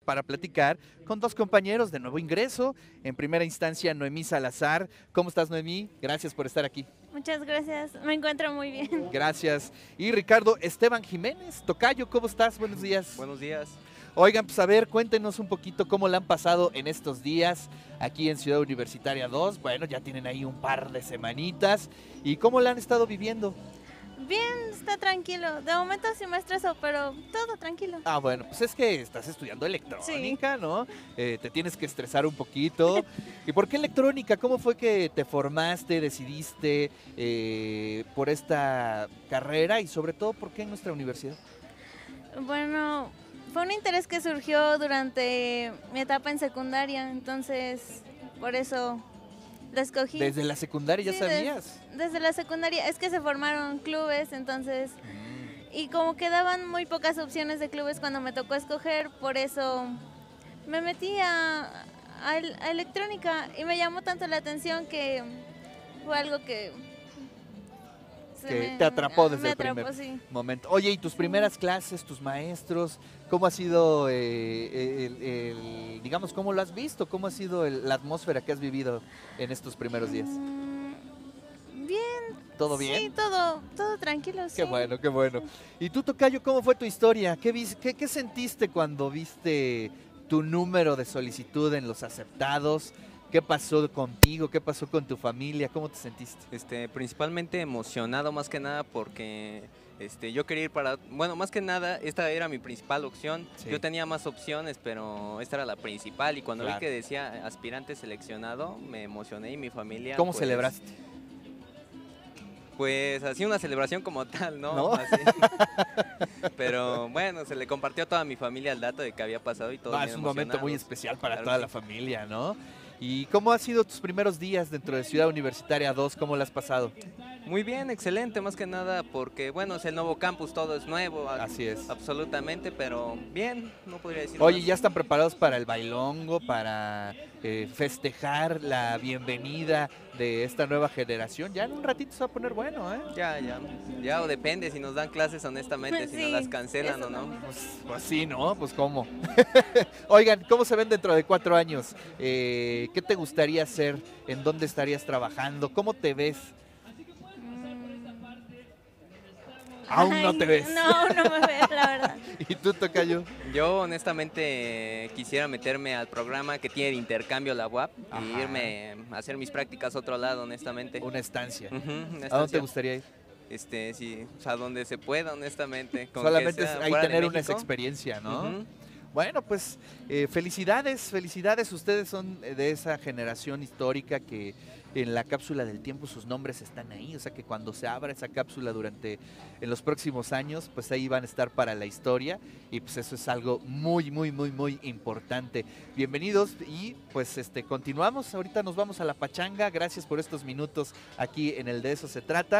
para platicar con dos compañeros de nuevo ingreso. En primera instancia, Noemí Salazar. ¿Cómo estás, Noemí? Gracias por estar aquí. Muchas gracias, me encuentro muy bien. Gracias. Y Ricardo Esteban Jiménez. Tocayo, ¿cómo estás? Buenos días. Buenos días. Oigan, pues a ver, cuéntenos un poquito cómo la han pasado en estos días aquí en Ciudad Universitaria 2. Bueno, ya tienen ahí un par de semanitas. ¿Y cómo la han estado viviendo? Bien, está tranquilo. De momento sí me estreso, pero todo tranquilo. Ah, bueno, pues es que estás estudiando electrónica, ¿no? Te tienes que estresar un poquito. ¿Y por qué electrónica? ¿Cómo fue que te formaste, decidiste por esta carrera y sobre todo por qué en nuestra universidad? Bueno, fue un interés que surgió durante mi etapa en secundaria, entonces por eso lo escogí. ¿Desde la secundaria ya Sí, sabías? Desde la secundaria, es que se formaron clubes, entonces, y como quedaban muy pocas opciones de clubes cuando me tocó escoger, por eso me metí a electrónica y me llamó tanto la atención que fue algo que Te atrapó desde me el primer sí. momento. Oye, ¿y tus primeras clases, tus maestros, cómo ha sido, digamos, cómo lo has visto? ¿Cómo ha sido la atmósfera que has vivido en estos primeros días? Bien. ¿Todo bien? Sí, todo tranquilo, sí. Qué bueno, qué bueno. ¿Y tú, Tocayo, cómo fue tu historia? ¿Qué sentiste cuando viste tu número de solicitud en los aceptados? ¿Qué pasó contigo? ¿Qué pasó con tu familia? ¿Cómo te sentiste? Principalmente emocionado más que nada porque yo quería ir bueno, más que nada esta era mi principal opción. Sí. Yo tenía más opciones, pero esta era la principal y cuando Claro. vi que decía aspirante seleccionado, me emocioné y mi familia. ¿Cómo pues, celebraste? Pues así una celebración como tal, ¿no? ¿No? Así. Pero bueno, se le compartió a toda mi familia el dato de que había pasado y todos Es bien un momento muy emocionados. especial para Claro toda que la sí. familia, ¿no? ¿Y cómo han sido tus primeros días dentro de Ciudad Universitaria 2? ¿Cómo lo has pasado? Muy bien, excelente, más que nada porque, bueno, es el nuevo campus, todo es nuevo. Así es. Absolutamente, pero bien, no podría decir Oye, más. ¿ya están preparados para el bailongo, para festejar la bienvenida de esta nueva generación? Ya en un ratito se va a poner bueno, ¿eh? Ya, o depende si nos dan clases honestamente, si Sí, nos las cancelan eso o no. también. Pues sí, ¿no? Pues ¿cómo? Oigan, ¿cómo se ven dentro de 4 años? ¿Qué te gustaría hacer? ¿En dónde estarías trabajando? ¿Cómo te ves? Aún no te ves. No, no me ves, la verdad. ¿Y tú, Tocayo? Yo honestamente quisiera meterme al programa que tiene de intercambio la UAP Ajá. y irme a hacer mis prácticas a otro lado, honestamente. Una estancia. Ujú, una ¿A dónde te estancia. gustaría ir? Sí, o sea, donde se pueda, honestamente. Con Solamente que es sea ahí fuera de tener una México. experiencia, ¿no? Ujú. Bueno, pues felicidades, ustedes son de esa generación histórica que en la cápsula del tiempo sus nombres están ahí, o sea que cuando se abra esa cápsula en los próximos años, pues ahí van a estar para la historia y pues eso es algo muy, muy, muy, muy importante. Bienvenidos y pues continuamos, ahorita nos vamos a la pachanga, gracias por estos minutos aquí en el De Eso Se Trata.